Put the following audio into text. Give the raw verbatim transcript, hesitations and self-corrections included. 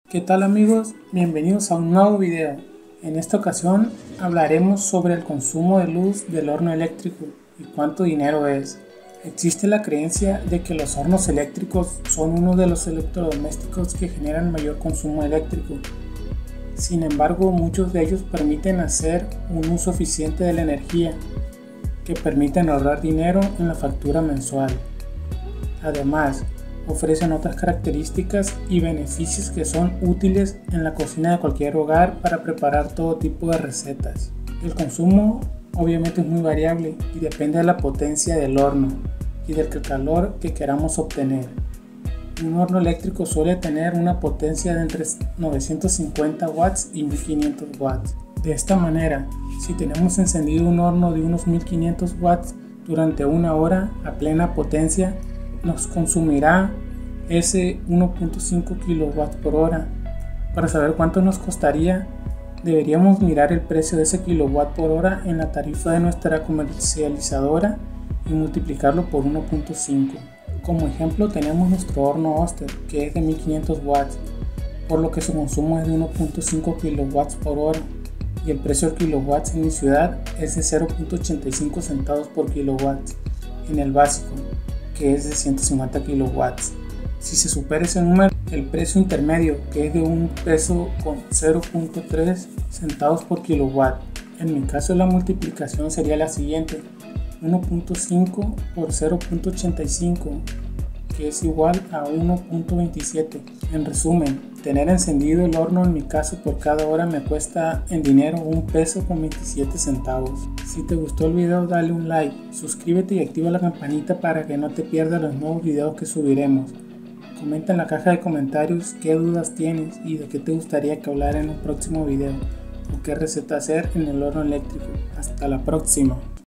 ¿Qué tal amigos? Bienvenidos a un nuevo video. En esta ocasión hablaremos sobre el consumo de luz del horno eléctrico y cuánto dinero es. Existe la creencia de que los hornos eléctricos son uno de los electrodomésticos que generan mayor consumo eléctrico. Sin embargo, muchos de ellos permiten hacer un uso eficiente de la energía, que permiten ahorrar dinero en la factura mensual. Además, ofrecen otras características y beneficios que son útiles en la cocina de cualquier hogar para preparar todo tipo de recetas. El consumo obviamente es muy variable y depende de la potencia del horno y del calor que queramos obtener. Un horno eléctrico suele tener una potencia de entre novecientos cincuenta watts y mil quinientos watts. De esta manera, si tenemos encendido un horno de unos mil quinientos watts durante una hora a plena potencia, nos consumirá ese uno punto cinco kilowatts por hora. Para saber cuánto nos costaría, deberíamos mirar el precio de ese kilowatt por hora en la tarifa de nuestra comercializadora y multiplicarlo por uno punto cinco. Como ejemplo tenemos nuestro horno Oster, que es de mil quinientos watts, por lo que su consumo es de uno punto cinco kilowatts por hora y el precio del kilowatt en mi ciudad es de cero punto ochenta y cinco centavos por kilowatt en el básico, que es de ciento cincuenta kilowatts. Si se supera ese número, el precio intermedio, que es de un peso con cero punto tres centavos por kilowatt. En mi caso la multiplicación sería la siguiente: uno punto cinco por cero punto ochenta y cinco, que es igual a uno punto veintisiete. En resumen, tener encendido el horno en mi caso por cada hora me cuesta en dinero un peso con veintisiete centavos. Si te gustó el video, dale un like, suscríbete y activa la campanita para que no te pierdas los nuevos videos que subiremos. Comenta en la caja de comentarios qué dudas tienes y de qué te gustaría que hablara en un próximo video o qué receta hacer en el horno eléctrico. Hasta la próxima.